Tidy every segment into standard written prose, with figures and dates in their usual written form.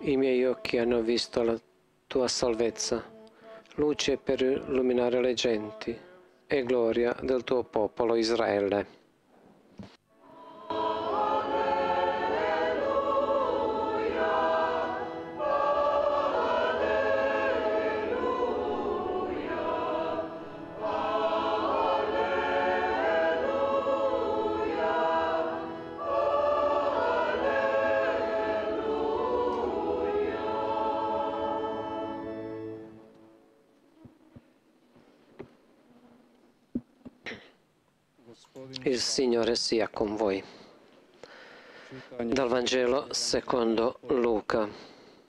I miei occhi hanno visto la tua salvezza, luce per illuminare le genti e gloria del tuo popolo Israele. Il Signore sia con voi. Dal Vangelo secondo Luca.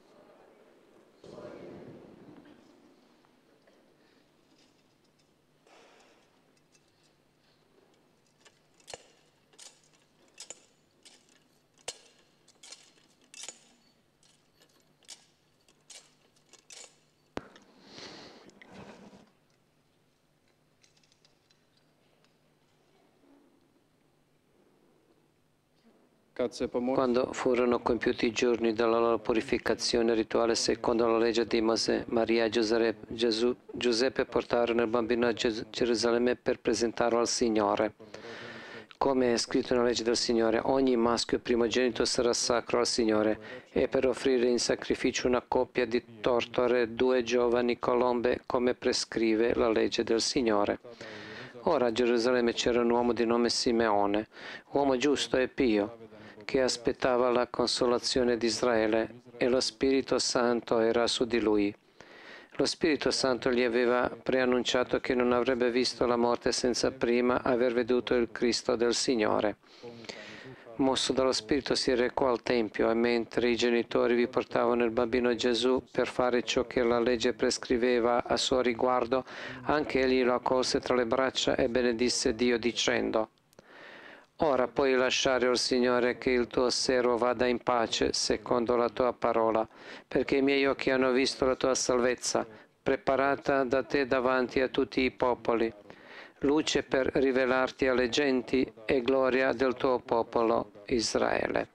Quando furono compiuti i giorni della loro purificazione rituale secondo la legge di Mosè, Maria e Giuseppe portarono il bambino a Gerusalemme per presentarlo al Signore. Come è scritto nella legge del Signore, ogni maschio primogenito sarà sacro al Signore, e per offrire in sacrificio una coppia di tortore 2 giovani colombe, come prescrive la legge del Signore. Ora a Gerusalemme c'era un uomo di nome Simeone, uomo giusto e pio, che aspettava la consolazione di Israele, e lo Spirito Santo era su di lui. Lo Spirito Santo gli aveva preannunciato che non avrebbe visto la morte senza prima aver veduto il Cristo del Signore. Mosso dallo Spirito si recò al Tempio, e mentre i genitori vi portavano il bambino Gesù per fare ciò che la legge prescriveva a suo riguardo, anche egli lo accolse tra le braccia e benedisse Dio dicendo: «Ora puoi lasciare, o Signore, che il tuo servo vada in pace, secondo la tua parola, perché i miei occhi hanno visto la tua salvezza, preparata da te davanti a tutti i popoli, luce per rivelarti alle genti e gloria del tuo popolo Israele».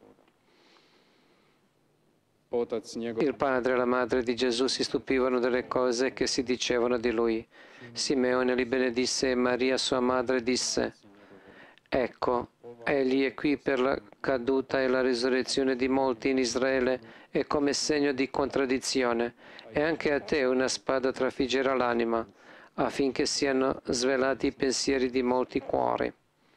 Il padre e la madre di Gesù si stupivano delle cose che si dicevano di lui. Simeone li benedisse e Maria, sua madre, disse: «Ecco, egli è qui per la caduta e la risurrezione di molti in Israele, e come segno di contraddizione, e anche a te una spada trafiggerà l'anima, affinché siano svelati i pensieri di molti cuori».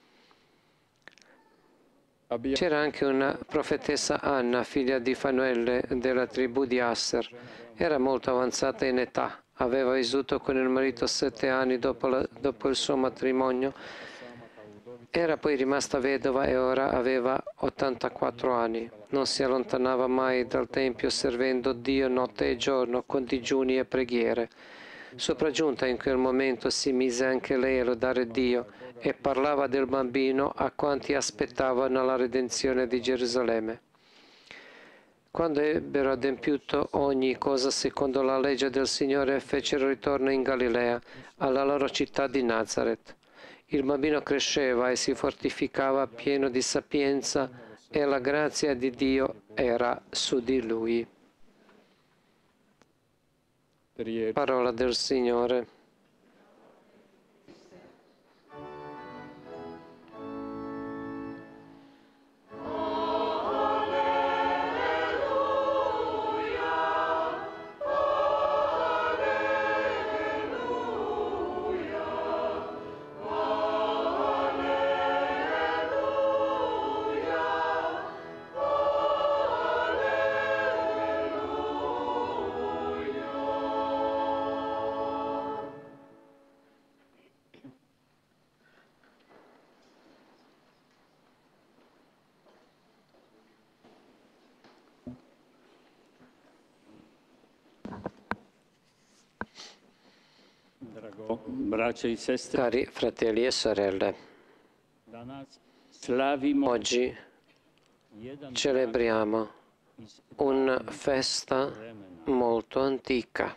C'era anche una profetessa Anna, figlia di Fanuele, della tribù di Asser. Era molto avanzata in età, aveva vissuto con il marito 7 anni dopo il suo matrimonio. Era poi rimasta vedova e ora aveva 84 anni. Non si allontanava mai dal Tempio, servendo Dio notte e giorno con digiuni e preghiere. Sopraggiunta in quel momento si mise anche lei a lodare Dio e parlava del bambino a quanti aspettavano la redenzione di Gerusalemme. Quando ebbero adempiuto ogni cosa secondo la legge del Signore, fecero ritorno in Galilea, alla loro città di Nazaret. Il bambino cresceva e si fortificava pieno di sapienza, e la grazia di Dio era su di lui. Parola del Signore. Cari fratelli e sorelle, oggi celebriamo una festa molto antica.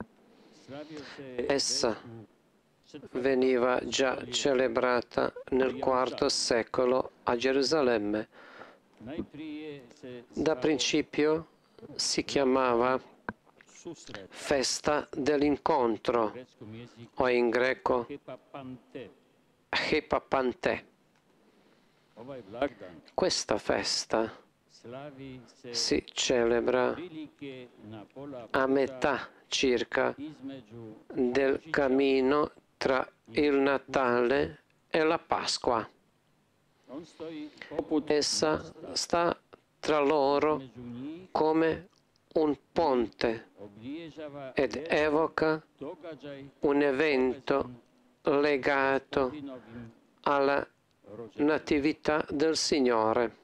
Essa veniva già celebrata nel IV secolo a Gerusalemme. Da principio si chiamava festa dell'incontro, o in greco Hepapante. Questa festa si celebra a metà circa del cammino tra il Natale e la Pasqua. Essa sta tra loro come un ponte ed evoca un evento legato alla natività del Signore.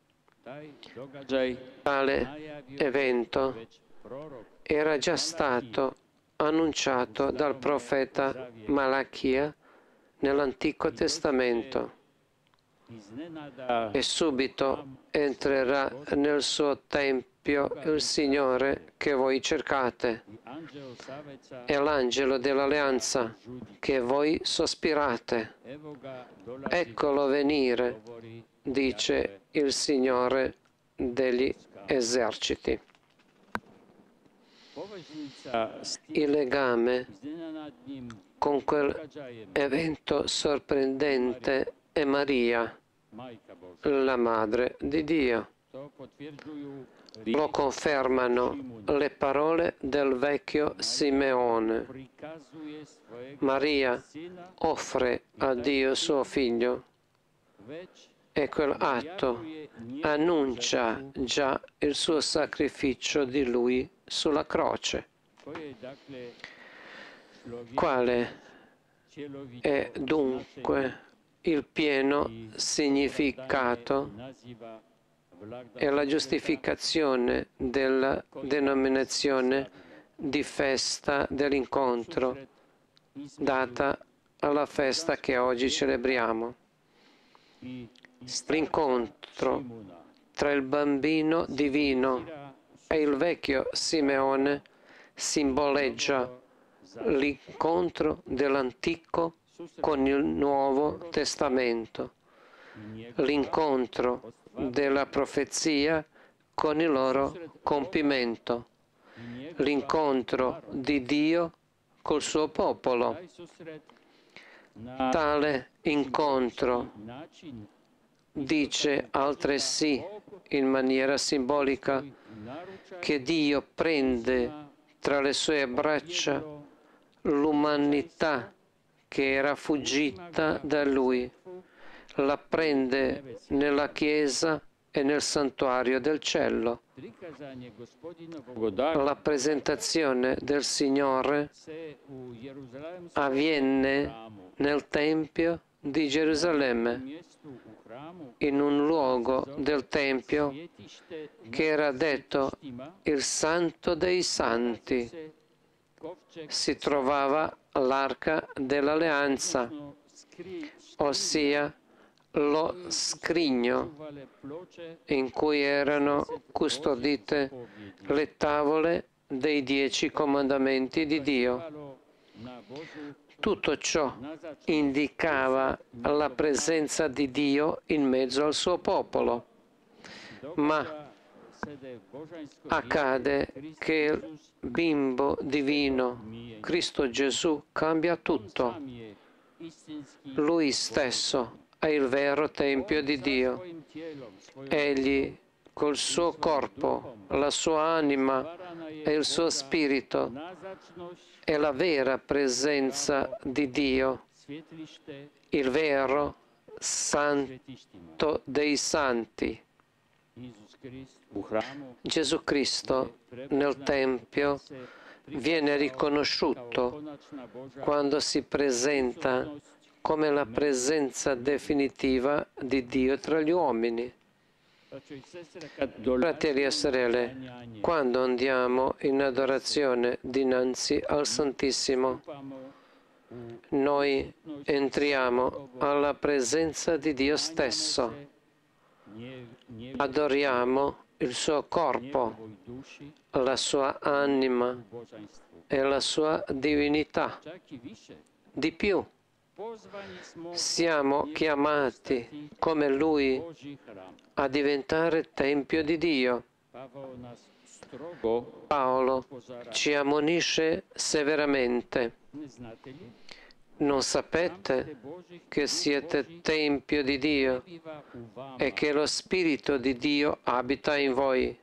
Tale evento era già stato annunciato dal profeta Malachia nell'Antico Testamento. E subito entrerà nel suo tempio il Signore che voi cercate, e l'angelo dell'alleanza che voi sospirate. Eccolo venire, dice il Signore degli eserciti. Il legame con quel evento sorprendente è Maria, la Madre di Dio. Lo confermano le parole del vecchio Simeone. Maria offre a Dio suo figlio, e quel atto annuncia già il suo sacrificio di Lui sulla croce. Quale è dunque il pieno significato e la giustificazione della denominazione di festa dell'incontro data alla festa che oggi celebriamo? L'incontro tra il bambino divino e il vecchio Simeone simboleggia l'incontro dell'Antico con il Nuovo Testamento, l'incontro della profezia con il loro compimento, l'incontro di Dio col suo popolo. Tale incontro dice altresì in maniera simbolica che Dio prende tra le sue braccia l'umanità che era fuggita da Lui, la prende nella Chiesa e nel santuario del cielo. La presentazione del Signore avviene nel Tempio di Gerusalemme, in un luogo del Tempio che era detto il Santo dei Santi. Si trovava l'Arca dell'Alleanza, ossia lo scrigno in cui erano custodite le tavole dei 10 comandamenti di Dio. Tutto ciò indicava la presenza di Dio in mezzo al suo popolo. Ma accade che il bimbo divino, Cristo Gesù, cambia tutto. Lui stesso è il vero Tempio di Dio. Egli, col suo corpo, la sua anima e il suo spirito, è la vera presenza di Dio, il vero Santo dei Santi. Gesù Cristo nel Tempio viene riconosciuto quando si presenta come la presenza definitiva di Dio tra gli uomini. Fratelli e sorelle, quando andiamo in adorazione dinanzi al Santissimo, noi entriamo alla presenza di Dio stesso. Adoriamo il suo corpo, la sua anima e la sua divinità. Di più, siamo chiamati come Lui a diventare Tempio di Dio. Paolo ci ammonisce severamente. Non sapete che siete tempio di Dio e che lo Spirito di Dio abita in voi?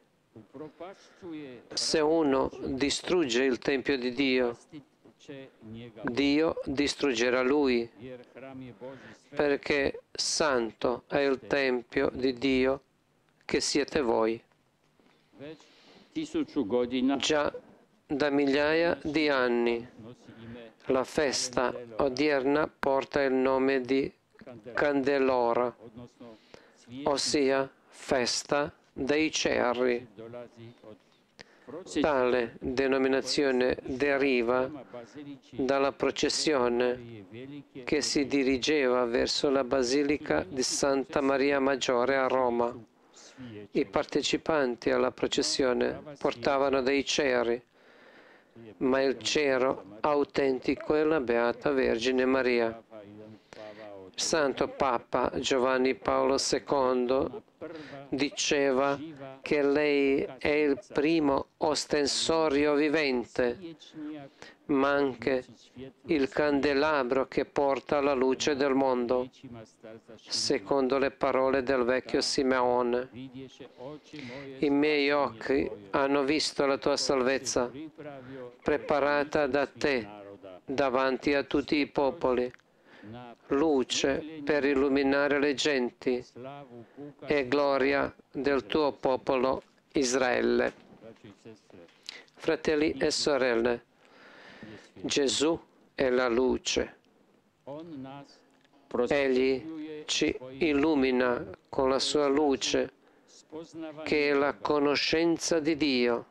Se uno distrugge il tempio di Dio, Dio distruggerà lui, perché santo è il tempio di Dio che siete voi. Già da migliaia di anni la festa odierna porta il nome di Candelora, ossia festa dei cerri. Tale denominazione deriva dalla processione che si dirigeva verso la Basilica di Santa Maria Maggiore a Roma. I partecipanti alla processione portavano dei ceri, ma il cero autentico è la Beata Vergine Maria. Santo Papa Giovanni Paolo II diceva che lei è il primo ostensorio vivente, ma anche il candelabro che porta la luce del mondo, secondo le parole del vecchio Simeone. I miei occhi hanno visto la tua salvezza, preparata da te davanti a tutti i popoli, luce per illuminare le genti e gloria del tuo popolo Israele. Fratelli e sorelle, Gesù è la luce. Egli ci illumina con la sua luce, che è la conoscenza di Dio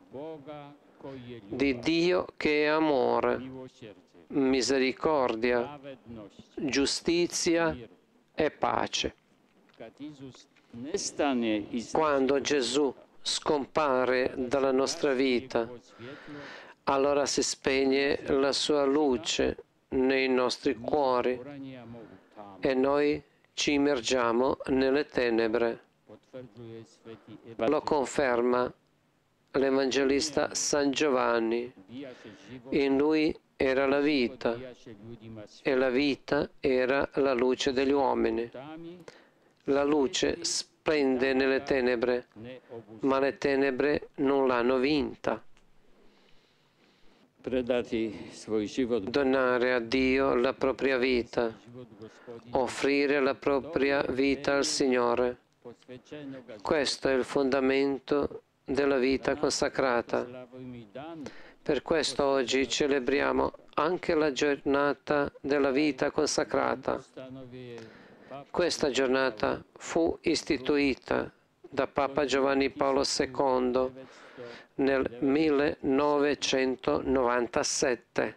che è amore, misericordia, giustizia e pace. Quando Gesù scompare dalla nostra vita, allora si spegne la sua luce nei nostri cuori e noi ci immergiamo nelle tenebre. Lo conferma l'Evangelista San Giovanni. In lui era la vita e la vita era la luce degli uomini. La luce splende nelle tenebre, ma le tenebre non l'hanno vinta. Donare a Dio la propria vita, offrire la propria vita al Signore. Questo è il fondamento della vita consacrata. Per questo oggi celebriamo anche la giornata della vita consacrata. Questa giornata fu istituita da Papa Giovanni Paolo II nel 1997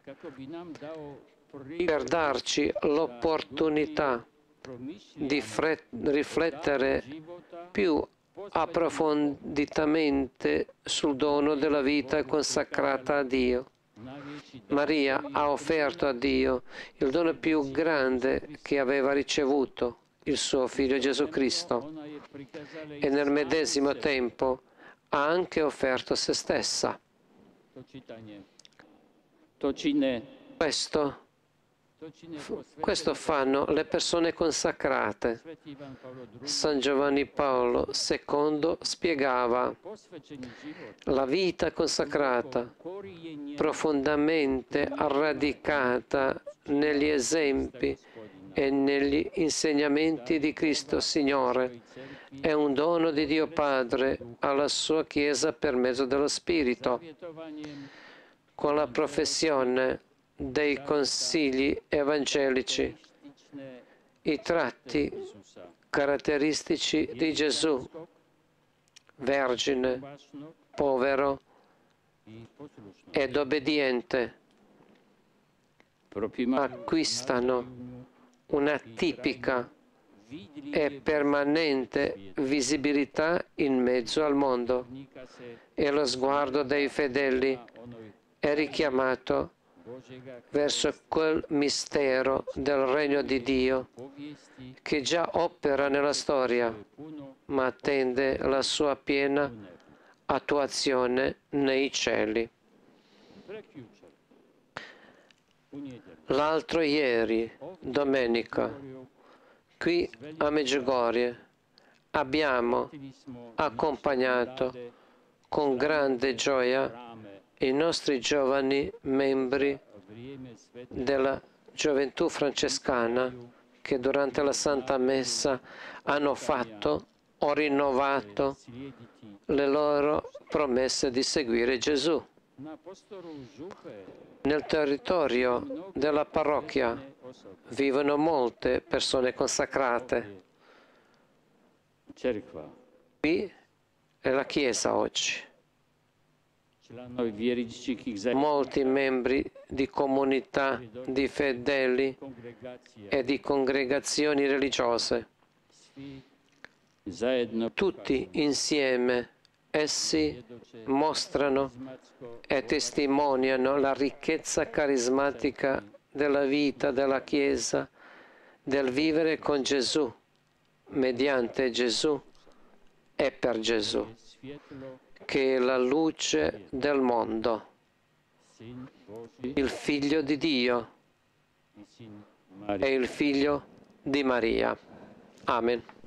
per darci l'opportunità di riflettere più approfonditamente sul dono della vita consacrata a Dio. Maria ha offerto a Dio il dono più grande che aveva ricevuto, il suo Figlio Gesù Cristo, e nel medesimo tempo ha anche offerto se stessa. Questo fanno le persone consacrate. San Giovanni Paolo II spiegava: la vita consacrata, profondamente radicata negli esempi e negli insegnamenti di Cristo Signore, è un dono di Dio Padre alla sua Chiesa per mezzo dello Spirito. Con la professione dei consigli evangelici, i tratti caratteristici di Gesù, vergine, povero ed obbediente, acquistano una tipica e permanente visibilità in mezzo al mondo, e lo sguardo dei fedeli è richiamato verso quel mistero del regno di Dio che già opera nella storia, ma attende la sua piena attuazione nei cieli. L'altro ieri, domenica, qui a Medjugorje, abbiamo accompagnato con grande gioia i nostri giovani membri della gioventù francescana che durante la Santa Messa hanno fatto o rinnovato le loro promesse di seguire Gesù. Nel territorio della parrocchia vivono molte persone consacrate. Qui è la Chiesa oggi. Molti membri di comunità, di fedeli e di congregazioni religiose. Tutti insieme essi mostrano e testimoniano la ricchezza carismatica della vita della Chiesa, del vivere con Gesù, mediante Gesù e per Gesù, che è la luce del mondo, il Figlio di Dio e il Figlio di Maria. Amen.